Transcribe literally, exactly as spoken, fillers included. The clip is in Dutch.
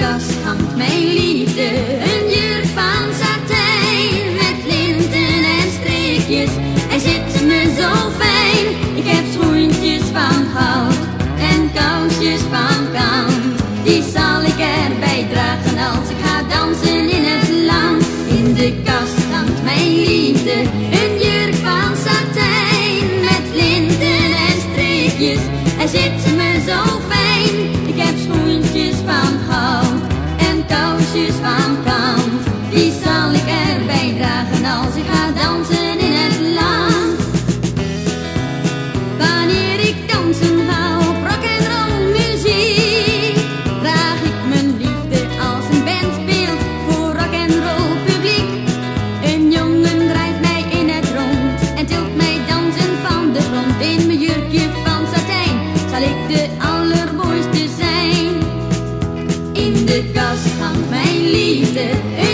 kast hangt mijn liefde, een jurk van satijn met linten en streekjes. Hij zit me zo fijn. Ik heb schoentjes van goud en kousjes van kant. Die zal ik erbij dragen als ik ga dansen in het land. In de kast hangt mijn liefde, een jurk van satijn met linten en streekjes. Hij zit me zo fijn. Ik heb schoentjes van goud en kousjes van kant. Die zal ik erbij dragen als ik ga dansen in het land. Wanneer ik dansen ga op rock'n'roll muziek, draag ik mijn liefde als een bandbeeld voor rock'n'roll publiek. Een jongen draait mij in het rond en tilt mij dansen van de grond. In mijn jurkje van satijn zal ik de allermooiste zijn. In de kast hangt mijn liefde.